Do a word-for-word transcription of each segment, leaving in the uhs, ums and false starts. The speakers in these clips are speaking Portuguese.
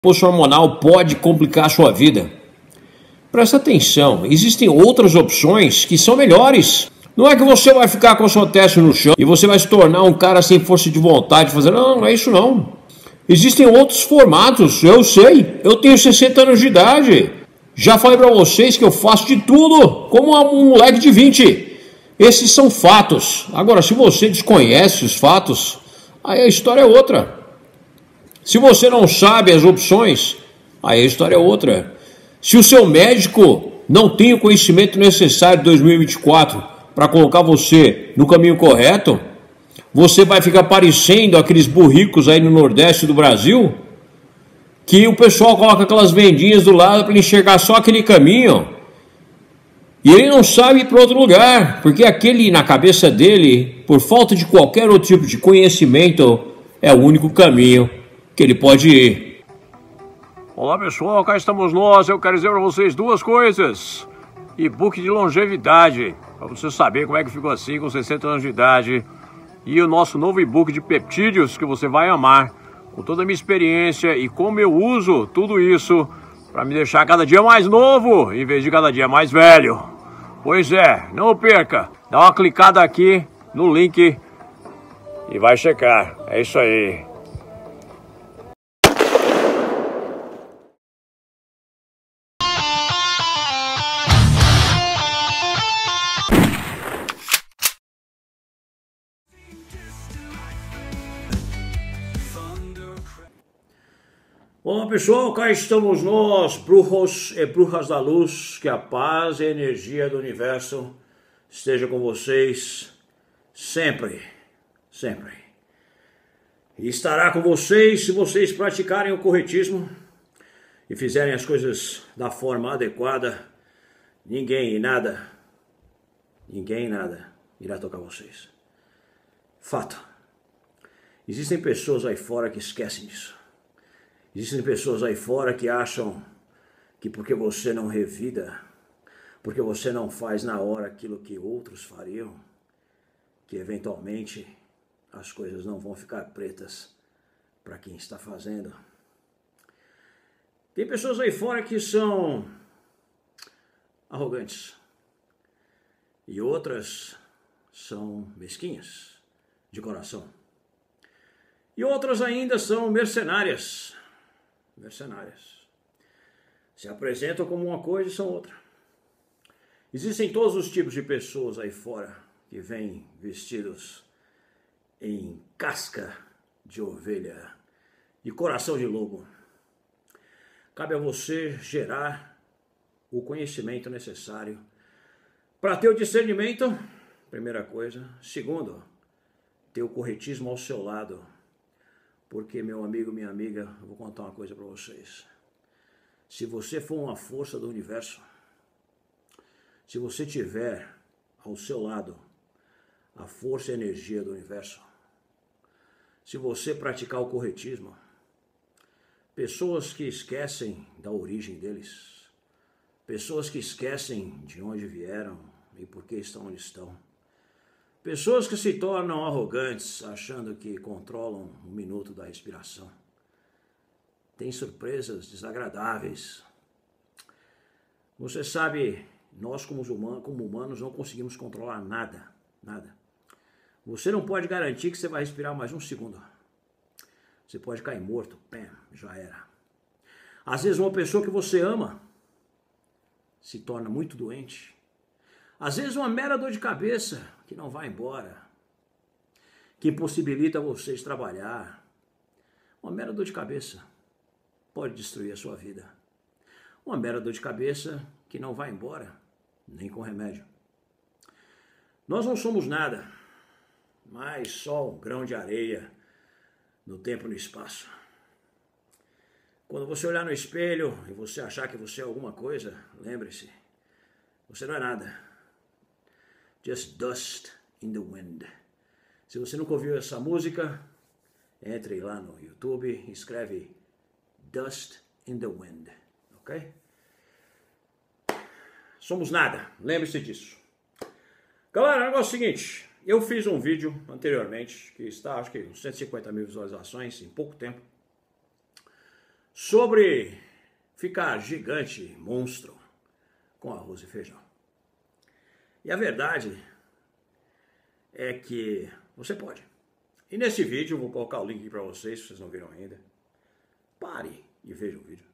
Poço hormonal pode complicar a sua vida. Presta atenção, existem outras opções que são melhores. Não é que você vai ficar com a sua testa no chão e você vai se tornar um cara sem força de vontade, fazendo, não, não é isso não. Existem outros formatos, eu sei, eu tenho sessenta anos de idade. Já falei para vocês que eu faço de tudo, como um moleque de vinte. Esses são fatos. Agora, se você desconhece os fatos, aí a história é outra. Se você não sabe as opções, aí a história é outra. Se o seu médico não tem o conhecimento necessário de dois mil e vinte e quatro para colocar você no caminho correto, você vai ficar parecendo aqueles burricos aí no Nordeste do Brasil, que o pessoal coloca aquelas vendinhas do lado para enxergar só aquele caminho, e ele não sabe ir para outro lugar, porque aquele na cabeça dele, por falta de qualquer outro tipo de conhecimento, é o único caminho que ele pode ir. Olá pessoal, cá estamos nós. Eu quero dizer para vocês duas coisas. E-book de longevidade, para você saber como é que ficou assim com sessenta anos de idade. E o nosso novo e-book de peptídeos que você vai amar, com toda a minha experiência e como eu uso tudo isso para me deixar cada dia mais novo, em vez de cada dia mais velho. Pois é, não perca. Dá uma clicada aqui no link e vai checar. É isso aí. Olá pessoal, cá estamos nós, brujos e bruxas da luz, que a paz e a energia do universo esteja com vocês sempre, sempre. E estará com vocês se vocês praticarem o corretismo e fizerem as coisas da forma adequada. Ninguém e nada, ninguém e nada irá tocar vocês. Fato. Existem pessoas aí fora que esquecem disso. Existem pessoas aí fora que acham que porque você não revida, porque você não faz na hora aquilo que outros fariam, que eventualmente as coisas não vão ficar pretas para quem está fazendo. Tem pessoas aí fora que são arrogantes e outras são mesquinhas de coração. E outras ainda são mercenárias. Mercenárias. Se apresentam como uma coisa e são outra. Existem todos os tipos de pessoas aí fora que vêm vestidos em casca de ovelha e coração de lobo. Cabe a você gerar o conhecimento necessário para ter o discernimento, primeira coisa. Segundo, ter o corretismo ao seu lado. Porque, meu amigo, minha amiga, eu vou contar uma coisa para vocês. Se você for uma força do universo, se você tiver ao seu lado a força e a energia do universo, se você praticar o corretismo, pessoas que esquecem da origem deles, pessoas que esquecem de onde vieram e por que estão onde estão, pessoas que se tornam arrogantes, achando que controlam um minuto da respiração. Tem surpresas desagradáveis. Você sabe, nós como humanos, como humanos não conseguimos controlar nada, nada. Você não pode garantir que você vai respirar mais um segundo. Você pode cair morto, pam, já era. Às vezes uma pessoa que você ama se torna muito doente. Às vezes uma mera dor de cabeça que não vai embora, que impossibilita vocês trabalhar. Uma mera dor de cabeça pode destruir a sua vida. Uma mera dor de cabeça que não vai embora, nem com remédio. Nós não somos nada, mas só um grão de areia no tempo e no espaço. Quando você olhar no espelho e você achar que você é alguma coisa, lembre-se, você não é nada. Just dust in the wind. Se você nunca ouviu essa música, entre lá no YouTube e escreve Dust in the Wind, ok? Somos nada, lembre-se disso. Galera, o negócio é o seguinte, eu fiz um vídeo anteriormente, que está, acho que, com cento e cinquenta mil visualizações em pouco tempo, sobre ficar gigante, monstro, com arroz e feijão. E a verdade é que você pode. E nesse vídeo, eu vou colocar o link para vocês, se vocês não viram ainda. Pare e veja o vídeo.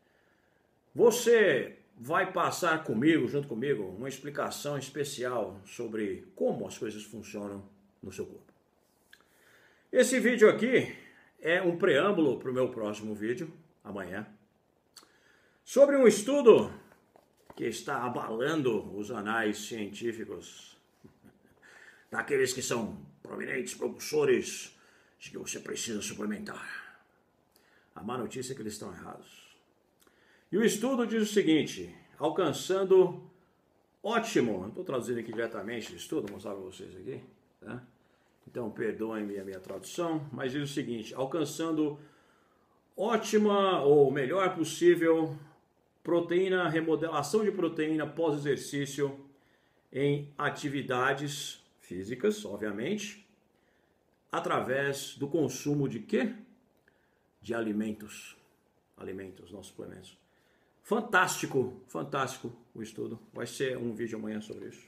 Você vai passar comigo, junto comigo, uma explicação especial sobre como as coisas funcionam no seu corpo. Esse vídeo aqui é um preâmbulo para o meu próximo vídeo, amanhã, sobre um estudo que está abalando os anais científicos, daqueles que são prominentes propulsores de que você precisa suplementar. A má notícia é que eles estão errados. E o estudo diz o seguinte: alcançando ótimo, estou traduzindo aqui diretamente o estudo, vou mostrar para vocês aqui, tá? Então perdoem-me a minha tradução, mas diz o seguinte: alcançando ótima ou melhor possível proteína, remodelação de proteína pós-exercício em atividades físicas, obviamente, através do consumo de quê? De alimentos. Alimentos, não suplementos. Fantástico, fantástico o estudo. Vai ser um vídeo amanhã sobre isso.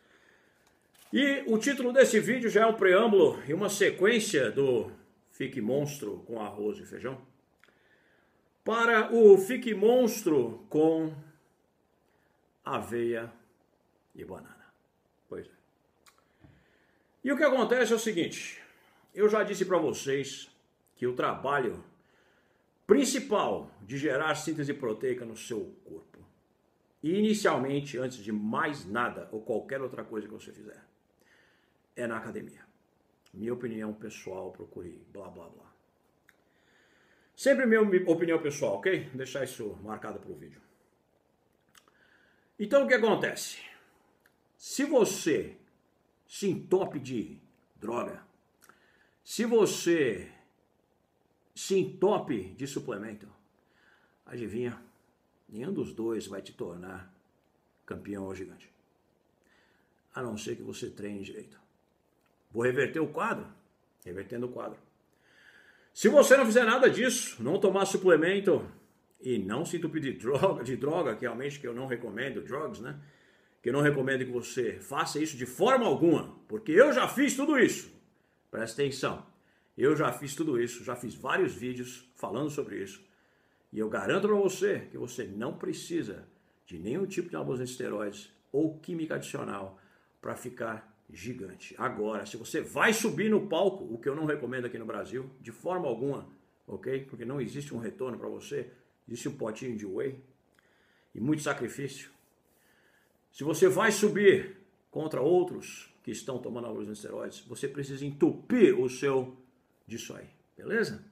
E o título desse vídeo já é um preâmbulo e uma sequência do Fique Monstro com arroz e feijão para o Fique Monstro com aveia e banana. Pois é. E o que acontece é o seguinte: eu já disse para vocês que o trabalho principal de gerar síntese proteica no seu corpo, e inicialmente, antes de mais nada ou qualquer outra coisa que você fizer, é na academia. Minha opinião pessoal, procure blá blá blá. Sempre minha opinião pessoal, ok? Vou deixar isso marcado para o vídeo. Então o que acontece? Se você se entope de droga, se você se entope de suplemento, adivinha? Nenhum dos dois vai te tornar campeão ou gigante. A não ser que você treine direito. Vou reverter o quadro? Revertendo o quadro. Se você não fizer nada disso, não tomar suplemento e não se entupir de droga, de droga, que realmente que eu não recomendo, drugs, né? Que eu não recomendo que você faça isso de forma alguma, porque eu já fiz tudo isso. Presta atenção. Eu já fiz tudo isso, já fiz vários vídeos falando sobre isso. E eu garanto para você que você não precisa de nenhum tipo de anabolizante de esteroides ou química adicional para ficar gigante. Agora, se você vai subir no palco, o que eu não recomendo aqui no Brasil, de forma alguma, ok? Porque não existe um retorno para você, existe um potinho de whey e muito sacrifício. Se você vai subir contra outros que estão tomando anabolizante de esteroides, você precisa entupir o seu disso aí, beleza?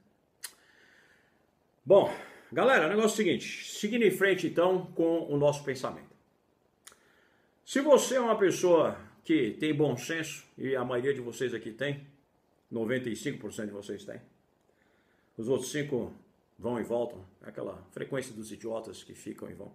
Bom, galera, o negócio é o seguinte, seguindo em frente então com o nosso pensamento. Se você é uma pessoa que tem bom senso, e a maioria de vocês aqui tem, noventa e cinco por cento de vocês tem, os outros cinco vão e voltam, é aquela frequência dos idiotas que ficam e vão.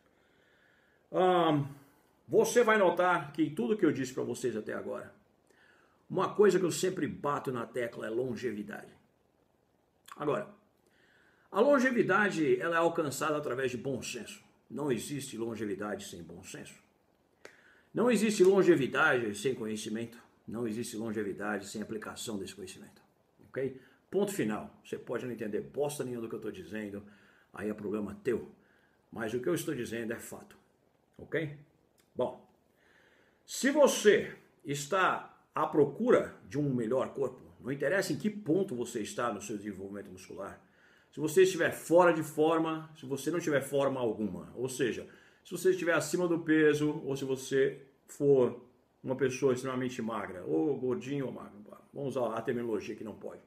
Um, você vai notar que tudo que eu disse para vocês até agora, uma coisa que eu sempre bato na tecla é longevidade. Agora, a longevidade ela é alcançada através de bom senso. Não existe longevidade sem bom senso. Não existe longevidade sem conhecimento. Não existe longevidade sem aplicação desse conhecimento. Ok? Ponto final. Você pode não entender bosta nenhuma do que eu estou dizendo, aí é problema teu. Mas o que eu estou dizendo é fato. Ok? Bom, se você está à procura de um melhor corpo, não interessa em que ponto você está no seu desenvolvimento muscular, se você estiver fora de forma, se você não tiver forma alguma, ou seja, se você estiver acima do peso, ou se você for uma pessoa extremamente magra, ou gordinho ou magro, vamos usar a terminologia que não pode.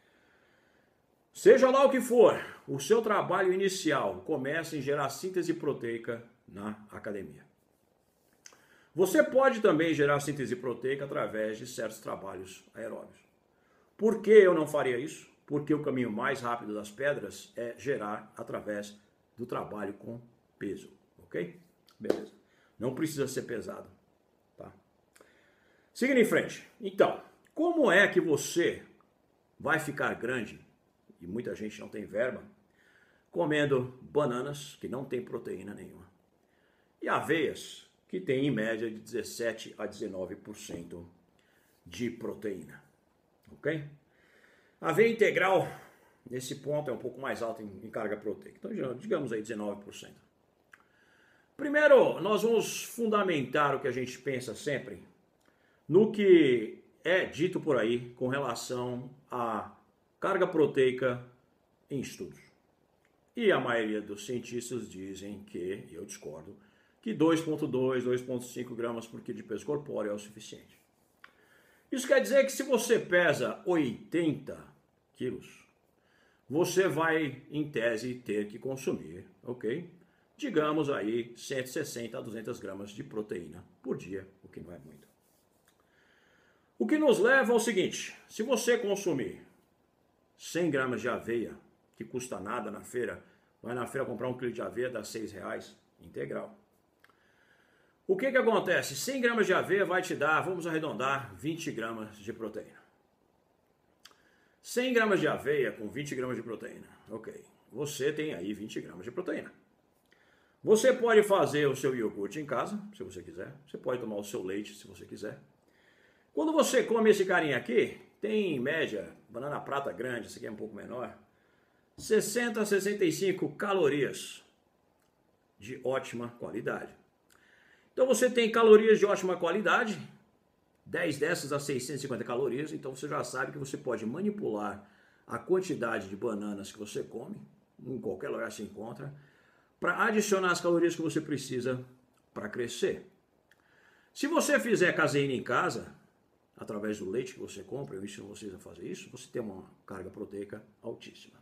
Seja lá o que for, o seu trabalho inicial começa em gerar síntese proteica na academia. Você pode também gerar síntese proteica através de certos trabalhos aeróbicos. Por que eu não faria isso? Porque o caminho mais rápido das pedras é gerar através do trabalho com peso, ok? Beleza. Não precisa ser pesado, tá? Seguindo em frente. Então, como é que você vai ficar grande, e muita gente não tem verba, comendo bananas, que não tem proteína nenhuma, e aveias, que tem em média de dezessete a dezenove por cento de proteína, ok? A aveia integral, nesse ponto, é um pouco mais alta em, em carga proteica, então digamos aí dezenove por cento. Primeiro, nós vamos fundamentar o que a gente pensa sempre no que é dito por aí com relação à carga proteica em estudos. E a maioria dos cientistas dizem que, e eu discordo, que dois vírgula dois, dois vírgula cinco gramas por quilo de peso corpóreo é o suficiente. Isso quer dizer que se você pesa oitenta quilos, você vai, em tese, ter que consumir, ok? Digamos aí, cento e sessenta a duzentas gramas de proteína por dia, o que não é muito. O que nos leva ao seguinte, se você consumir cem gramas de aveia, que custa nada na feira, vai na feira comprar um quilo de aveia, dá seis reais, integral. O que que acontece? cem gramas de aveia vai te dar, vamos arredondar, vinte gramas de proteína. cem gramas de aveia com vinte gramas de proteína, ok. Você tem aí vinte gramas de proteína. Você pode fazer o seu iogurte em casa, se você quiser. Você pode tomar o seu leite, se você quiser. Quando você come esse carinha aqui, tem em média, banana prata grande, esse aqui é um pouco menor, sessenta a sessenta e cinco calorias de ótima qualidade. Então você tem calorias de ótima qualidade, dez dessas a seiscentas e cinquenta calorias, então você já sabe que você pode manipular a quantidade de bananas que você come, em qualquer lugar se encontra, para adicionar as calorias que você precisa para crescer. Se você fizer caseína em casa, através do leite que você compra, eu ensino vocês a fazer isso, você tem uma carga proteica altíssima.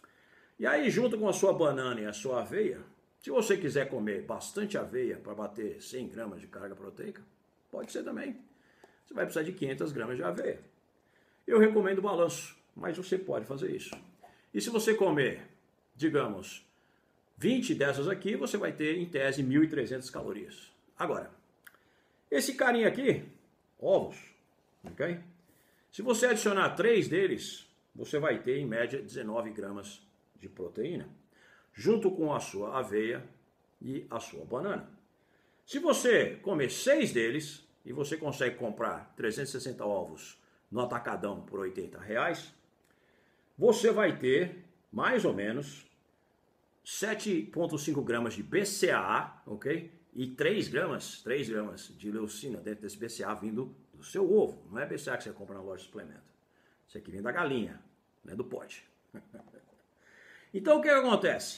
E aí, junto com a sua banana e a sua aveia, se você quiser comer bastante aveia para bater cem gramas de carga proteica, pode ser também. Você vai precisar de quinhentas gramas de aveia. Eu recomendo o balanço, mas você pode fazer isso. E se você comer, digamos, vinte dessas aqui, você vai ter, em tese, mil e trezentas calorias. Agora, esse carinha aqui, ovos, ok? Se você adicionar três deles, você vai ter, em média, dezenove gramas de proteína, junto com a sua aveia e a sua banana. Se você comer seis deles, e você consegue comprar trezentos e sessenta ovos no atacadão por oitenta reais, você vai ter, mais ou menos, sete vírgula cinco gramas de B C A A, ok? E três gramas, três gramas de leucina dentro desse B C A A vindo do seu ovo. Não é B C A A que você compra na loja de suplemento. Isso aqui vem da galinha, não é do pote. Então o que acontece?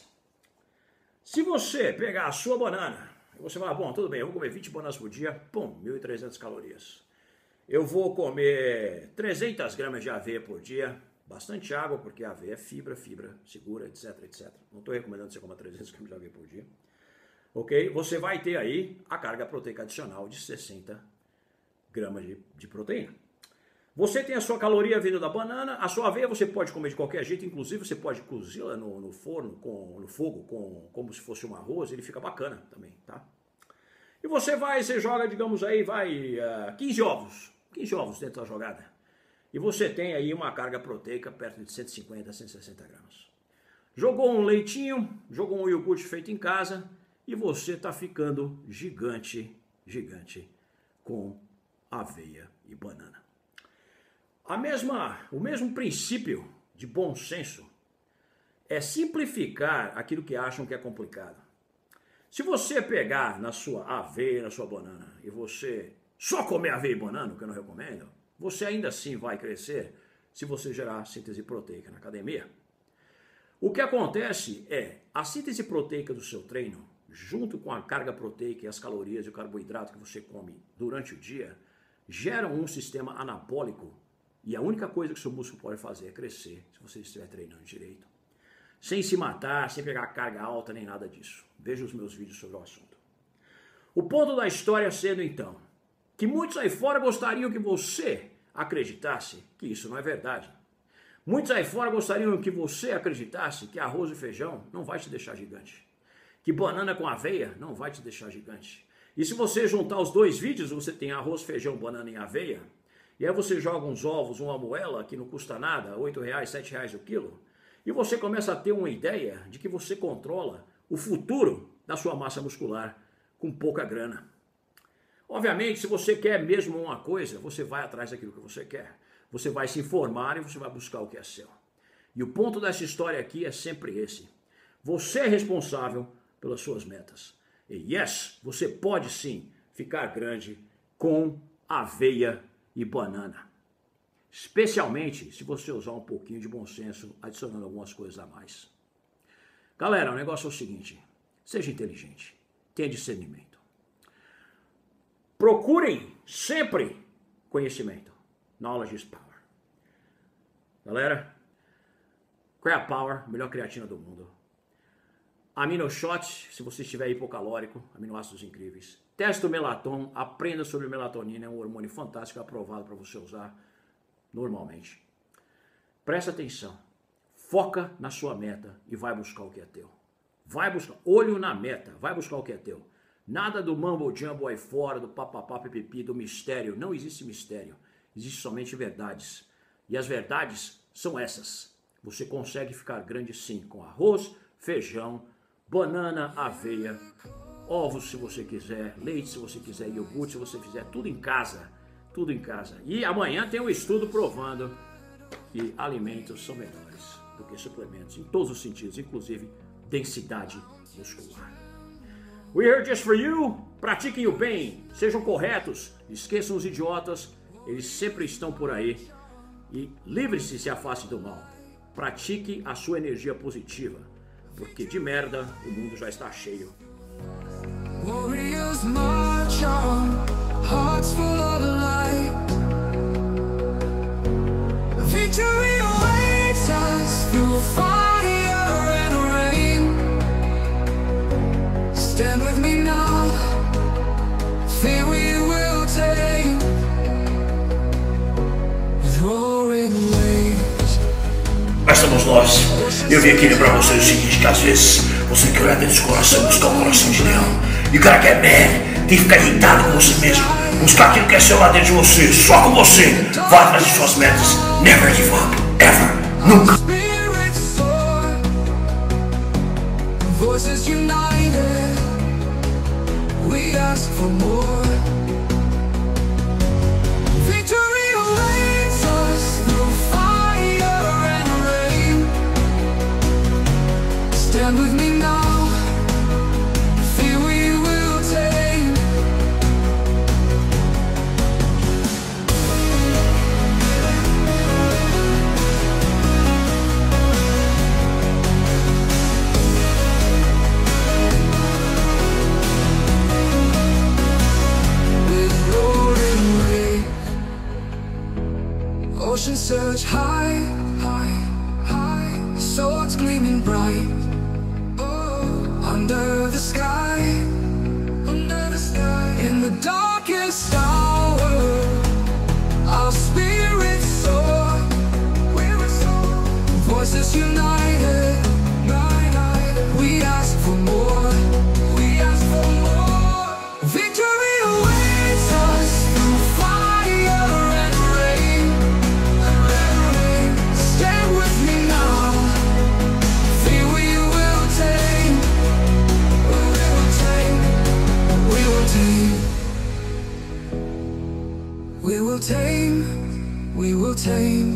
Se você pegar a sua banana, e você falar, bom, tudo bem, eu vou comer vinte bananas por dia, pum, mil e trezentas calorias. Eu vou comer trezentas gramas de aveia por dia, bastante água, porque a aveia é fibra, fibra segura, etc, etcétera. Não estou recomendando que você coma trezentas gramas de aveia por dia. Ok? Você vai ter aí a carga proteica adicional de sessenta gramas de, de proteína. Você tem a sua caloria vindo da banana, a sua aveia você pode comer de qualquer jeito, inclusive você pode cozê-la no, no forno, com, no fogo, com, como se fosse um arroz, ele fica bacana também, tá? E você vai, você joga, digamos aí, vai, uh, quinze ovos, quinze ovos dentro da jogada. E você tem aí uma carga proteica perto de cento e cinquenta a cento e sessenta gramas. Jogou um leitinho, jogou um iogurte feito em casa e você está ficando gigante, gigante com aveia e banana. A mesma, o mesmo princípio de bom senso é simplificar aquilo que acham que é complicado. Se você pegar na sua aveia, na sua banana, e você só comer aveia e banana, o que eu não recomendo, você ainda assim vai crescer se você gerar síntese proteica na academia. O que acontece é, a síntese proteica do seu treino, junto com a carga proteica e as calorias e o carboidrato que você come durante o dia, geram um sistema anabólico. E a única coisa que o seu músculo pode fazer é crescer, se você estiver treinando direito. Sem se matar, sem pegar carga alta, nem nada disso. Veja os meus vídeos sobre o assunto. O ponto da história sendo, então, que muitos aí fora gostariam que você acreditasse que isso não é verdade. Muitos aí fora gostariam que você acreditasse que arroz e feijão não vai te deixar gigante. Que banana com aveia não vai te deixar gigante. E se você juntar os dois vídeos, você tem arroz, feijão, banana e aveia, e aí você joga uns ovos, uma moela, que não custa nada, oito reais, sete reais o quilo, e você começa a ter uma ideia de que você controla o futuro da sua massa muscular com pouca grana. Obviamente, se você quer mesmo uma coisa, você vai atrás daquilo que você quer. Você vai se informar e você vai buscar o que é seu. E o ponto dessa história aqui é sempre esse. Você é responsável pelas suas metas. E yes, você pode sim ficar grande com aveia e banana. Especialmente se você usar um pouquinho de bom senso, adicionando algumas coisas a mais. Galera, o negócio é o seguinte, seja inteligente, tenha discernimento. Procurem sempre conhecimento. Knowledge is power. Galera, Crab Power, melhor creatina do mundo. Amino Shot, se você estiver hipocalórico, aminoácidos incríveis. Teste o Melaton, aprenda sobre melatonina, é um hormônio fantástico, aprovado para você usar normalmente. Presta atenção, foca na sua meta e vai buscar o que é teu. Vai buscar, olho na meta, vai buscar o que é teu. Nada do mambo jumbo aí fora, do papapá, pipipi, do mistério. Não existe mistério, existe somente verdades. E as verdades são essas. Você consegue ficar grande sim, com arroz, feijão, banana, aveia, ovos se você quiser, leite se você quiser, iogurte se você fizer, tudo em casa, tudo em casa. E amanhã tem um estudo provando que alimentos são melhores do que suplementos, em todos os sentidos, inclusive densidade muscular. We're here just for you. Pratiquem o bem, sejam corretos, esqueçam os idiotas, eles sempre estão por aí. E livre-se e se afaste do mal. Pratique a sua energia positiva, porque de merda o mundo já está cheio. Warriors march on, hearts full of light. Victory awaits us through fire and rain. Stand with me now, fear we will take. Roaring waves. Mas somos nós. Eu vim aqui lembrar vocês o seguinte, que às vezes você quer olhar dentro do coração, buscar um coração de leão. E o cara que é man, tem que ficar irritado com você mesmo. Buscar aquilo que é seu lá dentro de você, só com você. Vá atrás de suas metas. Never give up, ever, nunca. Voices united, we ask for more. Victory awaits us through fire and rain. Stand with me now, fear we will tame. With roaring waves, oceans surge high, high, high, swords gleaming bright. Under the sky, under the sky, in the darkest hour, our spirits soar. Voices united, united, we ask for more, we ask for more. Victory awaits us through fire and rain, and rain. Stand with me now, fear we will tame. We will tame, we will tame.